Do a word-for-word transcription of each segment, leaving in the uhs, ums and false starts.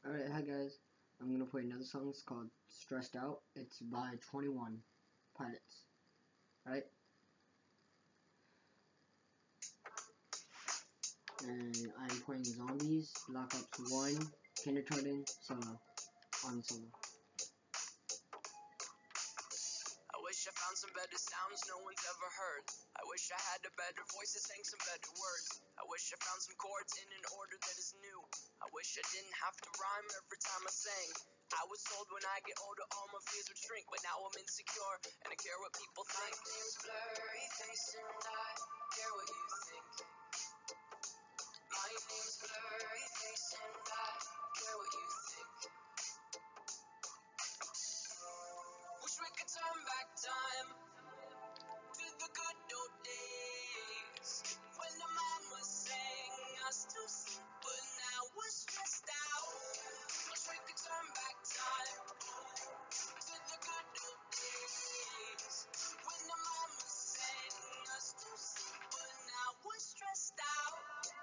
Alright, hi guys. I'm gonna play another song. It's called Stressed Out. It's by twenty-one Pilots. Alright? And I'm playing Zombies, Black Ops one, Kindertoten, solo. On solo. I wish I found some better sounds no one's ever heard. I wish I had a better voice that sang some better words. I wish I found some chords in an order that is new. I wish I didn't have to rhyme every time I sang. I was told when I get older all my fears would shrink, but now I'm insecure and I care what people think. My name's Blurry Face and I care what you think. My name's Blurry Face and I care what you think. Wish we could turn back time to the good old days when the mama sang us to sleep, but now we're stressed out. Wish we could turn back time to the good old days when the mama sang us to sleep, but now we're stressed out.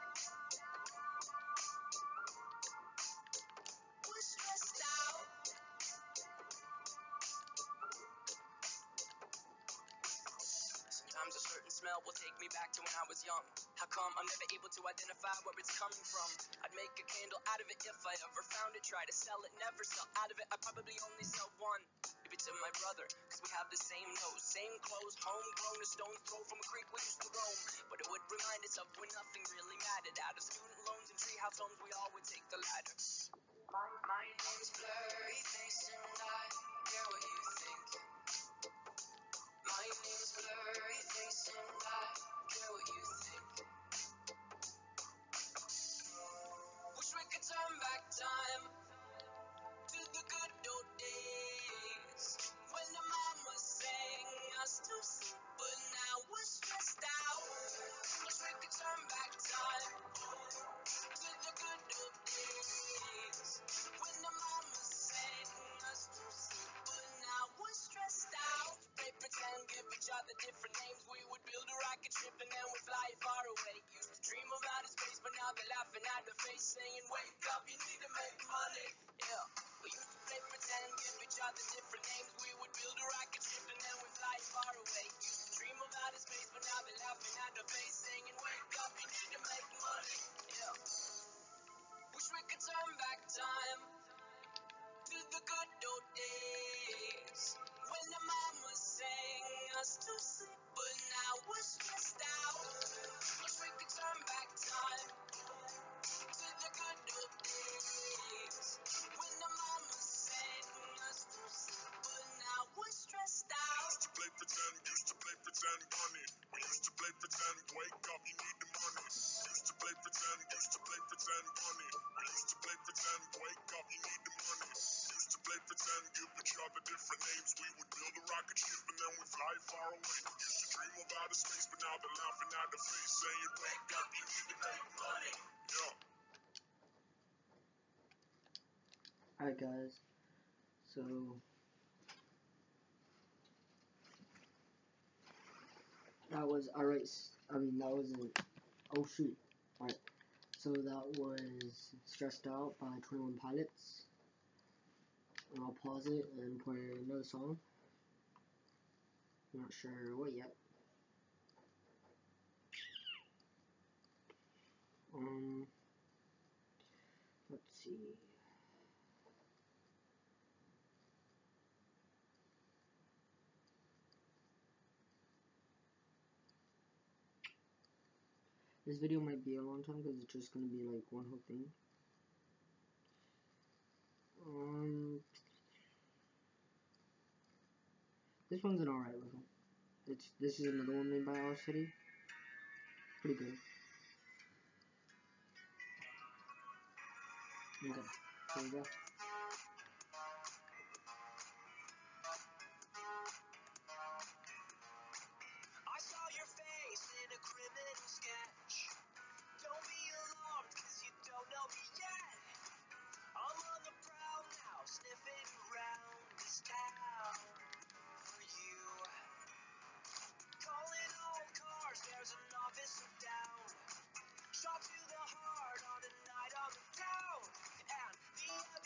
We're stressed out. Sometimes a certain smell will take me back to when I was young. How come I'm never able to identify where it's coming from? I'd make a candle out of it if I ever found it. Try to sell it, never sell out of it. I probably only sell one. Maybe to my brother, cause we have the same nose, same clothes, homegrown, a stone's throw from a creek we used to roam. But it would remind us of when nothing really mattered. Out of student loans and treehouse homes, we all would take the ladder. My, my name's Blurry Face and I care what you think. My name's Blurry Face and I care what you think. Wish we could turn back time to the good old days when the mama sang us to sleep, but now we're stressed out. Wish we could turn back time to the good old days when the mama sang us to sleep, but now we're stressed out. They pretend, give each other different names. We would build a rocket ship and then we'd fly far away. Used to dream of outer space, but now they're laughing at the face, saying, wake up, you need to make money. Yeah, we used to play pretend, give each other different names. We would build a rocket ship and then we'd fly far away. Used to dream of outer space, but now they're laughing at the face, saying, wake up, you need to make money. Yeah, wish we could turn back time to the good old days when the mama sang us to sleep, but now we're stressed out. Wish we could turn back time to the good old days when the mama sang us to sleep, but now we're stressed out. Used to play pretend, used to play pretend, bunny. We used to play pretend, wake up, you need the money. Used to play pretend, used to play pretend, bunny. We used to play pretend, wake up, you need the money. Used to play pretend, give each other different names. We would build a rocket ship and then we fly far away. Used to dream of outer space, but now they're laughing at the face, saying, wake up, you need to make money. Yeah. Alright guys. So that was alright. I mean that was a oh shoot. Alright. So that was Stressed Out by twenty-one Pilots. And I'll pause it and play another song. I'm not sure what yet. Um, let's see. This video might be a long time because it's just gonna be like one whole thing. Um, this one's an alright one. It's this is another one made by our city. Pretty good. Okay, there we go. I saw your face in a criminal sketch. Don't be alarmed, cause you don't know me yet. I'm on the prowl now, sniffing around this town for you. Calling all cars, there's an officer down. Shot to the heart on a night on the town. And the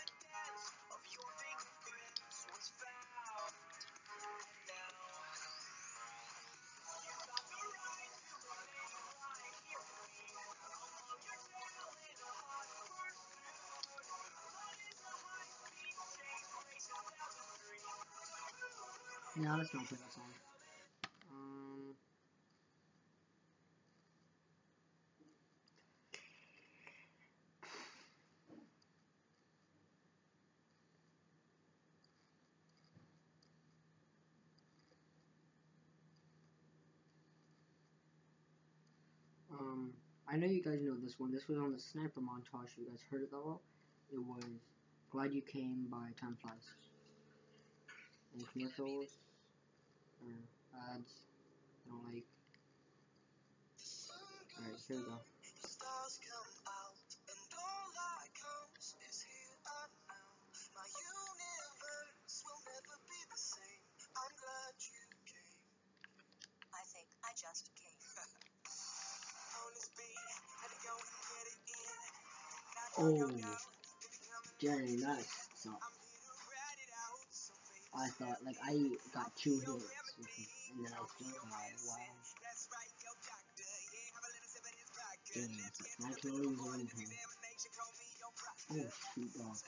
Yeah, let's not play that song. Um, um, I know you guys know this one. This was on the Sniper montage. You guys heard it all? It was Glad You Came by Timeflies. And commercials or ads I don't like. Alright, here we go. Stars come out, and all that counts is here and now. My universe will never be the same. I'm glad you came. I think I just came. On this beat, had to go and get it in. Oh, Jerry, nice. So, I thought, like, I got two hits, and then I still got, wow. Damn, it's like nineteen eighties one time. Oh, shoot, dogs.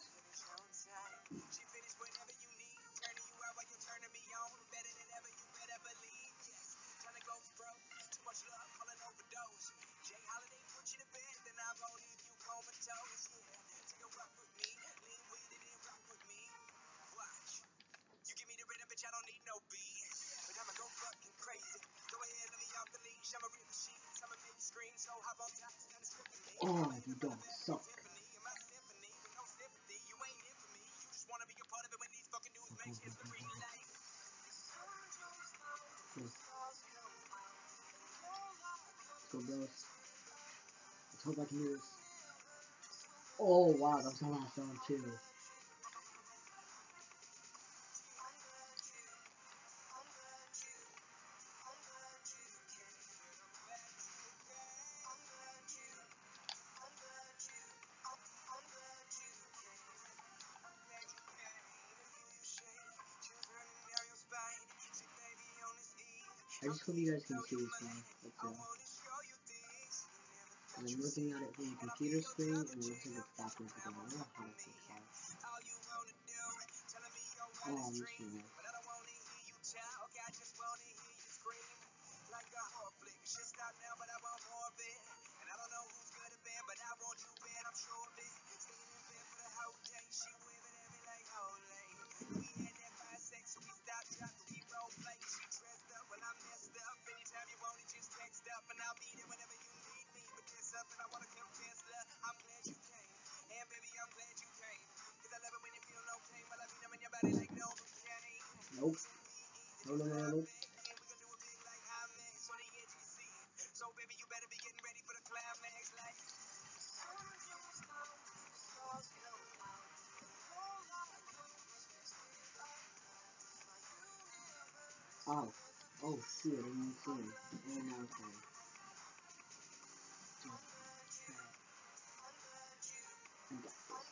You give me the rhythm, bitch, I don't need no beat. But I'ma go fucking crazy. Go ahead, let me off the leash. I'ma rip the sheets, I'ma make you scream. So hop on top, stand and strip me. Oh, you dogs suck. In my symphony, with no sympathy. You ain't in for me. You just wanna be a part of it when these fucking dudes make shit for the green light. Let's go, bros. Let's hope I can do this. Oh, wow, that was the last song, too. I just hope you guys can see this now. Let's go. And I'm looking at it from the computer screen, and it looks like it's backwards again. I don't know how to fix that. Oh, I'm just gonna... Nope. No, no, no, nope. So baby, you better be getting ready for the climax like Oh. Oh, shoot, I didn't even see him. And now it's gone. I got this.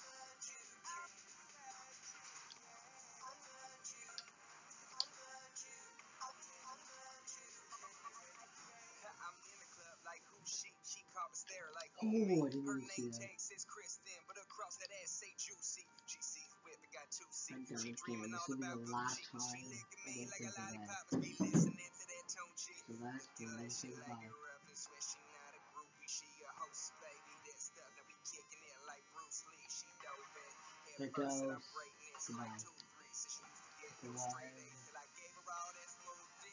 I'm in the club like who she, she called me stare like Oh, who me. I didn't Her even see name that. tag says Kristen, but across that ass say juicy. She sees whip and got two C. I'm done She with dreaming This all will be about the last Gucci. time She licking I me get like this a for that. lollipop, must be listening to that tone G. So that's Do when like I she say like goodbye. it rough and sweat. She not a groupie, she a host, baby. That stuff that we kicking it like Bruce Lee. She dope it. There At first that goes. I'm breaking it Goodbye. like two, three. So she used to get no Goodbye. straight A's till I gave her all that smooth D.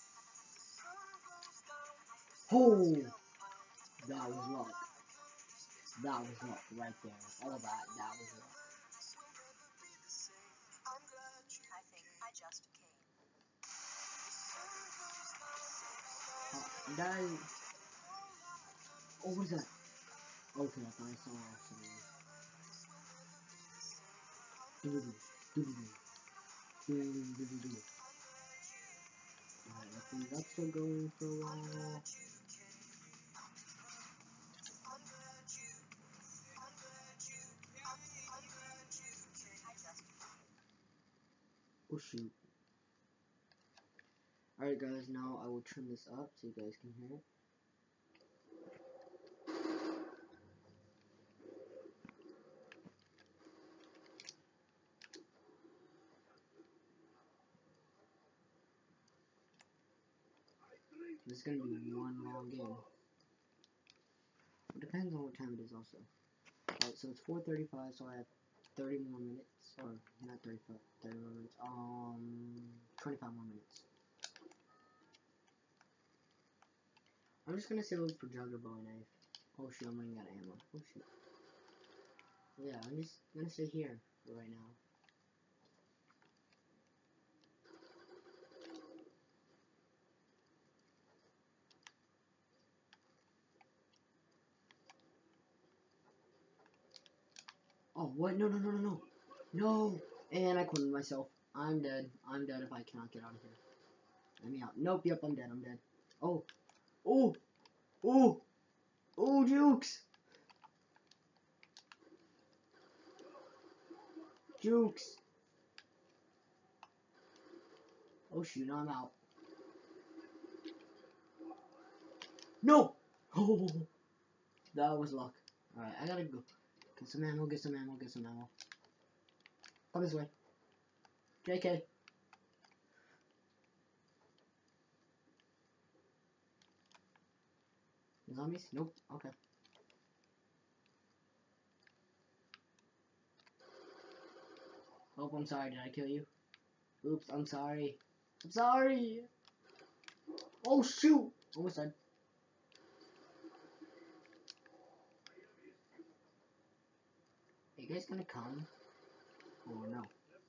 Oh, that was luck. That was luck right there. All that, that was luck. I think I just came. Uh, that is... Oh, what is that? Okay, I thought I saw something. Doo-doo-doo. Doo-doo-doo. Doo-doo-doo. Alright, I think that's still going for a while. Oh shoot. Alright guys, now I will turn this up so you guys can hear it. This is gonna be one long game. It depends on what time it is also. Alright, so it's four thirty-five, so I have thirty more minutes, or not thirty-five, thirty more minutes, um, twenty-five more minutes. I'm just gonna save for juggler bow and knife. Oh shoot, I'm running out of ammo. Oh shoot. Yeah, I'm just gonna stay here for right now. Oh, what? No, no, no, no, no. No! And I quit myself. I'm dead. I'm dead if I cannot get out of here. Let me out. Nope, yep, I'm dead. I'm dead. Oh. Oh! Oh! Oh, Jukes! Jukes! Oh shoot, now I'm out. No! Oh! That was luck. Alright, I gotta go. Get some ammo, get some ammo, get some ammo. Come this way. J K. Zombies? Nope. Okay. Oh, I'm sorry. Did I kill you? Oops, I'm sorry. I'm sorry! Oh shoot! Almost dead. Are you guys gonna come? Oh no.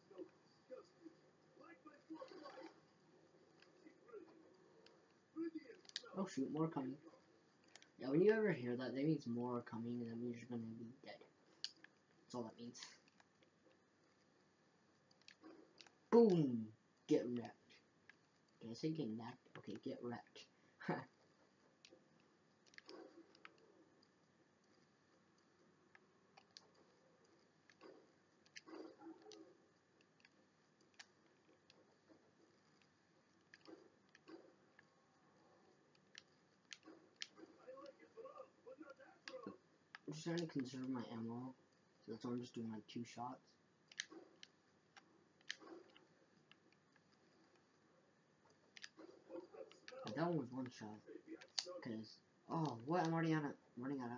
Oh shoot, more coming. Yeah, when you ever hear that, that means more are coming, and that means you're gonna be dead. That's all that means. Boom! Get wrecked. Did I say get wrecked? Okay, get wrecked. I'm just trying to conserve my ammo, so that's why I'm just doing like two shots. But that one was one shot. Cause, oh, what? I'm already out of, running out of.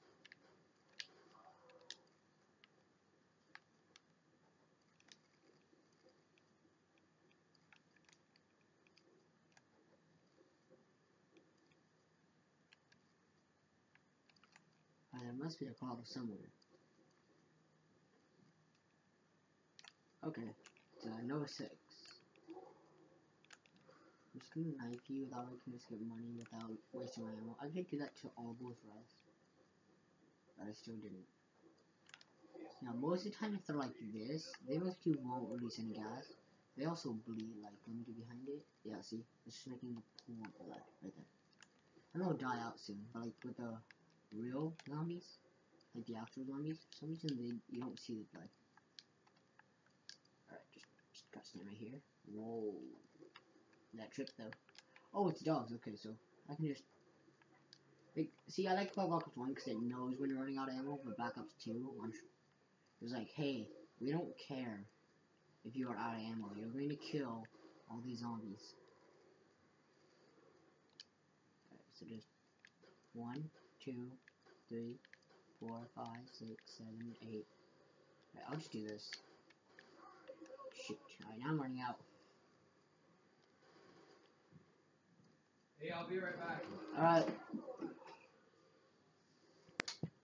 Uh, there must be a call somewhere. Okay, so no six. I'm just gonna knife you, that way I can just get money without wasting my ammo. I could do that to all both rest, but I still didn't. Now, most of the time if they're like this, they mostly won't release any gas. They also bleed, like, let me get behind it. Yeah, see? It's just making a pool of blood right there. I know it'll die out soon, but like with the real zombies, like the actual zombies, for some reason they, you don't see the blood. Alright, just, just gotta stand right here. Whoa. That trip though. Oh, it's dogs. Okay, so I can just. Like, see, I like Black Ops one because it knows when you're running out of ammo, but Black Ops two, I'm sure, it's like, hey, we don't care if you are out of ammo. You're going to kill all these zombies. Alright, so just one, two, three, four, five, six, seven, eight. Alright, I'll just do this. Shit. Alright, now I'm running out. Hey, I'll be right back. Alright.